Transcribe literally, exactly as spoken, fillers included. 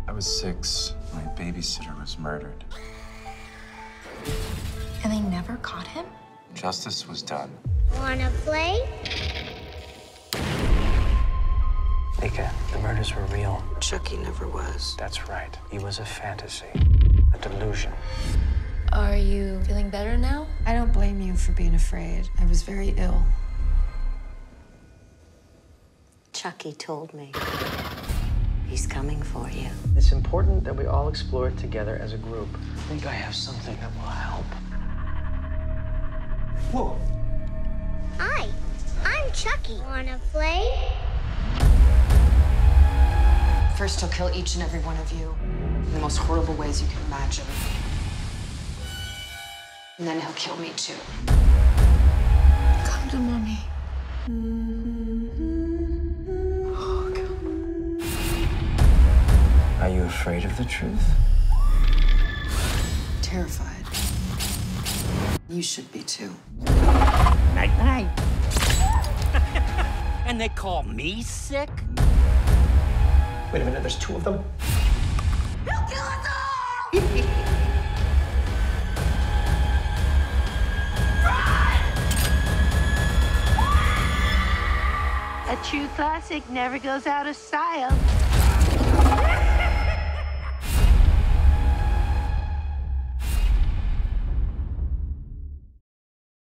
I was six. My babysitter was murdered. And they never caught him? Justice was done. Wanna play? Nika, the murders were real. Chucky never was. That's right. He was a fantasy, a delusion. Are you feeling better now? I don't blame you for being afraid. I was very ill. Chucky told me. He's coming for you. It's important that we all explore it together as a group. I think I have something that will help. Whoa. Hi, I'm Chucky. Wanna play? First, he'll kill each and every one of you in the most horrible ways you can imagine. And then he'll kill me, too. Come to mommy. Oh, God. Are you afraid of the truth? Terrified. You should be, too. Night-night. And they call me sick? Wait a minute, there's two of them? He'll kill us all! A true classic never goes out of style.